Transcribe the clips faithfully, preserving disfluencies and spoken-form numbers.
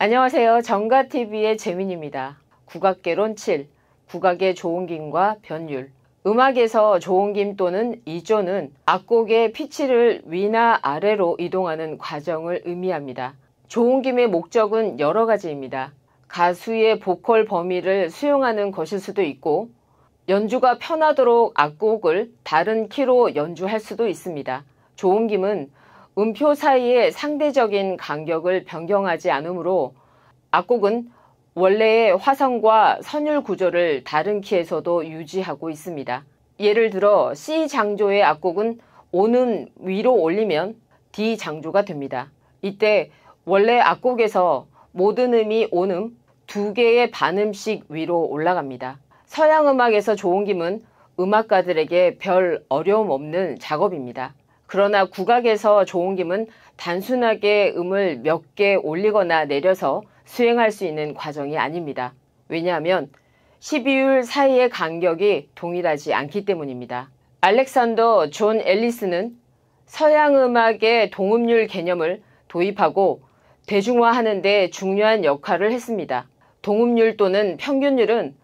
안녕하세요. 정가티비의 재민입니다. 국악개론 칠. 국악의 조은김과 변율. 음악에서 조은김 또는 이조는 악곡의 피치를 위나 아래로 이동하는 과정을 의미합니다. 조은김의 목적은 여러 가지입니다. 가수의 보컬 범위를 수용하는 것일 수도 있고, 연주가 편하도록 악곡을 다른 키로 연주할 수도 있습니다. 조은김은 음표 사이의 상대적인 간격을 변경하지 않으므로 악곡은 원래의 화성과 선율 구조를 다른 키에서도 유지하고 있습니다. 예를 들어 C 장조의 악곡은 오는 위로 올리면 D 장조가 됩니다. 이때 원래 악곡에서 모든 음이 온음 두 개의 반음씩 위로 올라갑니다. 서양 음악에서 조은김은 음악가들에게 별 어려움 없는 작업입니다. 그러나 국악에서 조은김은 단순하게 음을 몇 개 올리거나 내려서 수행할 수 있는 과정이 아닙니다. 왜냐하면 십이율 사이의 간격이 동일하지 않기 때문입니다. 알렉산더 존 앨리스는 서양 음악의 동음률 개념을 도입하고 대중화하는 데 중요한 역할을 했습니다. 동음률 또는 평균율은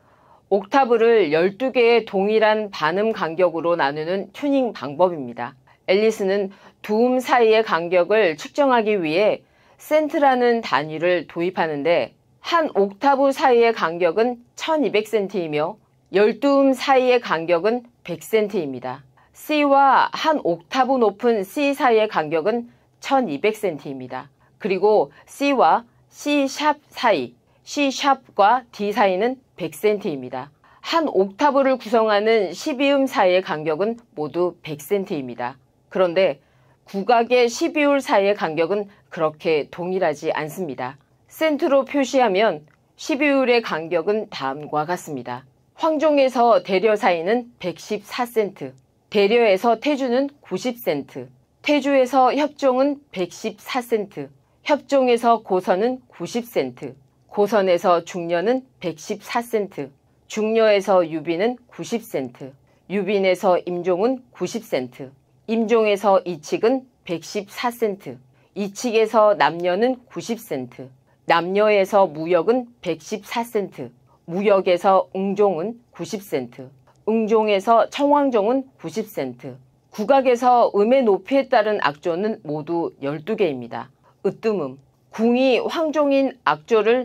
옥타브를 열두 개의 동일한 반음 간격으로 나누는 튜닝 방법입니다. 앨리스는 두 음 사이의 간격을 측정하기 위해 센트라는 단위를 도입하는데 한 옥타브 사이의 간격은 천이백 센티미터이며 열두 음 사이의 간격은 백 센티미터입니다. C와 한 옥타브 높은 C 사이의 간격은 천이백 센티미터입니다. 그리고 C와 C 샵 사이, C 샵과 D 사이는 백 센티미터입니다. 한 옥타브를 구성하는 십이 음 사이의 간격은 모두 백 센티미터입니다. 그런데 국악의 십이율 사이의 간격은 그렇게 동일하지 않습니다. 센트로 표시하면 십이율의 간격은 다음과 같습니다. 황종에서 대려 사이는 백십사 센티미터, 대려에서 태주는 구십 센티미터, 태주에서 협종은 백십사 센티미터, 협종에서 고선은 구십 센티미터, 고선에서 중려는 백십사 센티미터, 중려에서 유빈은 구십 센티미터, 유빈에서 임종은 구십 센티미터, 임종에서 이칙은 백십사 센티미터, 이칙에서 남녀는 구십 센티미터, 남녀에서 무역은 백십사 센티미터, 무역에서 응종은 구십 센티미터, 응종에서 청황종은 구십 센티미터, 국악에서 음의 높이에 따른 악조는 모두 열두 개입니다. 으뜸음, 궁이 황종인 악조를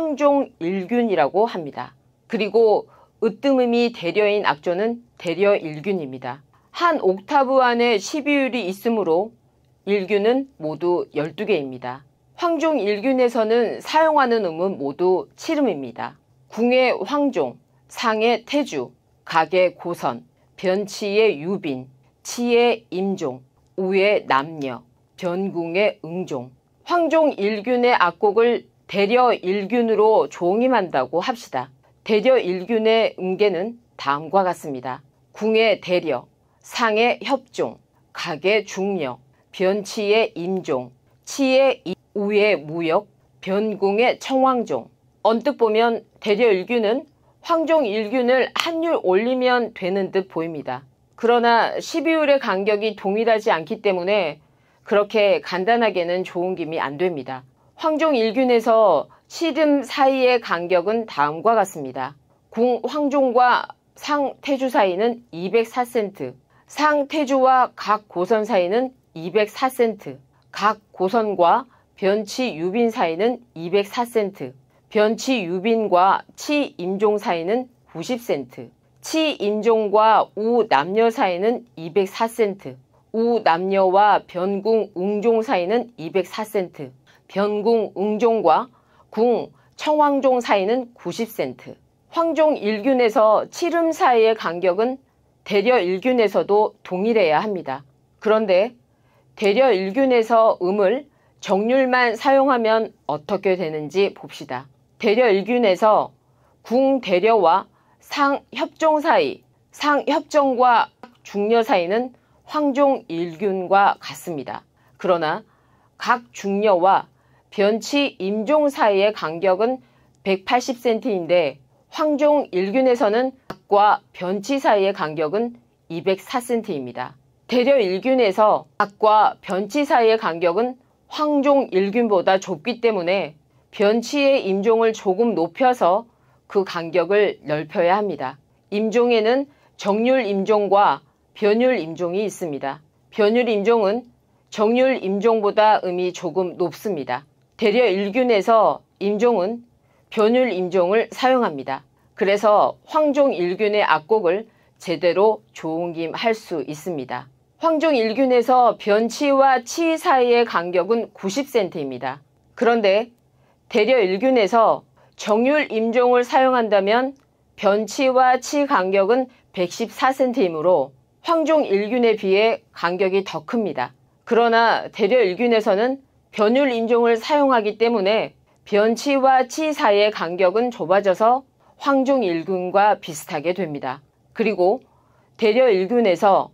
황종일균이라고 합니다. 그리고 으뜸음이 대려인 악조는 대려일균입니다. 한 옥타브 안에 십이율이 있으므로 일균은 모두 열두 개입니다. 황종일균에서는 사용하는 음은 모두 칠 음입니다. 궁의 황종, 상의 태주, 각의 고선, 변치의 유빈, 치의 임종, 우의 남녀, 변궁의 응종. 황종일균의 악곡을 대려일균으로 종임한다고 합시다. 대려일균의 음계는 다음과 같습니다. 궁의 대려, 상의 협종, 각의 중려, 변치의 임종, 치의 우의 무역, 변궁의 청황종. 언뜻 보면 대려일균은 황종일균을 한 율 올리면 되는 듯 보입니다. 그러나 십이율의 간격이 동일하지 않기 때문에 그렇게 간단하게는 조은김이 안 됩니다. 황종일균에서 칠 음 사이의 간격은 다음과 같습니다. 궁 황종과 상 태주 사이는 이백사 센티미터, 상 태주와 각 고선 사이는 이백사 센티미터, 각 고선과 변치 유빈 사이는 이백사 센티미터, 변치 유빈과 치 임종 사이는 구십 센티미터, 치 임종과 우 남녀 사이는 이백사 센티미터, 우 남녀와 변궁 응종 사이는 이백사 센티미터, 변궁 응종과 궁 청황종 사이는 구십 센티미터. 황종일균에서 칠 음 사이의 간격은 대려일균에서도 동일해야 합니다. 그런데 대려일균에서 음을 정률만 사용하면 어떻게 되는지 봅시다. 대려일균에서 궁 대려와 상 협종 사이, 상 협종과 중려 사이는 황종일균과 같습니다. 그러나 각 중려와 변치 임종 사이의 간격은 백팔십 센티미터인데 황종일균에서는 각과 변치 사이의 간격은 이백사 센티미터입니다. 대려일균에서 각과 변치 사이의 간격은 황종일균보다 좁기 때문에 변치의 임종을 조금 높여서 그 간격을 넓혀야 합니다. 임종에는 정률 임종과 변율 임종이 있습니다. 변율 임종은 정률 임종보다 음이 조금 높습니다. 대려 일균에서 임종은 변율 임종을 사용합니다. 그래서 황종 일균의 악곡을 제대로 조은김 할 수 있습니다. 황종 일균에서 변치와 치 사이의 간격은 구십 센티미터입니다. 그런데 대려 일균에서 정률 임종을 사용한다면 변치와 치 간격은 백십사 센티미터이므로 황종 일균에 비해 간격이 더 큽니다. 그러나 대려 일균에서는 변율 임종을 사용하기 때문에 변치와 치 사이의 간격은 좁아져서 황종 일균과 비슷하게 됩니다. 그리고 대려 일균에서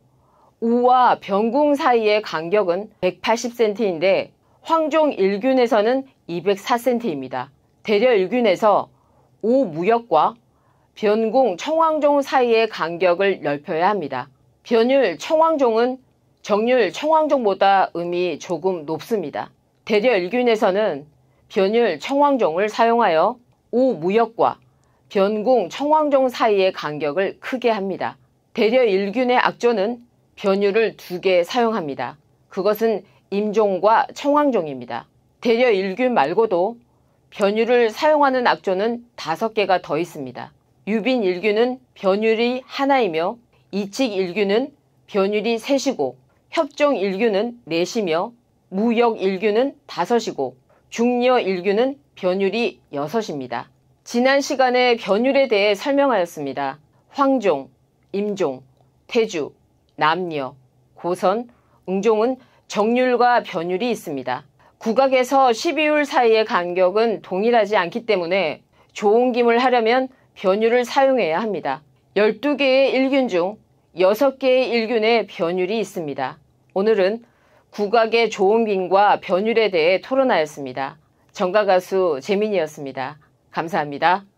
우와 변궁 사이의 간격은 백팔십 센티미터인데 황종 일균에서는 이백사 센티미터입니다. 대려 일균에서 오무역과 변궁 청황종 사이의 간격을 넓혀야 합니다. 변율 청황종은 정률 청황종보다 음이 조금 높습니다. 대려 일균에서는 변율 청황종을 사용하여 오무역과 변궁 청황종 사이의 간격을 크게 합니다. 대려 일균의 악조는 변율을 두 개 사용합니다. 그것은 임종과 청황종입니다. 대려 일균 말고도 변율을 사용하는 악조는 다섯 개가 더 있습니다. 유빈 일균은 변율이 하나이며 이칙 일균은 변율이 셋이고 협종 일균은 넷이며 무역 일균은 다섯이고 중려 일균은 변율이 여섯입니다. 지난 시간에 변율에 대해 설명하였습니다. 황종, 임종, 태주, 남녀, 고선, 응종은 정률과 변율이 있습니다. 국악에서 십이율 사이의 간격은 동일하지 않기 때문에 조은김을 하려면 변율을 사용해야 합니다. 열두 개의 일균 중 여섯 개의 일균에 변율이 있습니다. 오늘은 국악의 조은김과 변율에 대해 토론하였습니다. 정가가수 재민이었습니다. 감사합니다.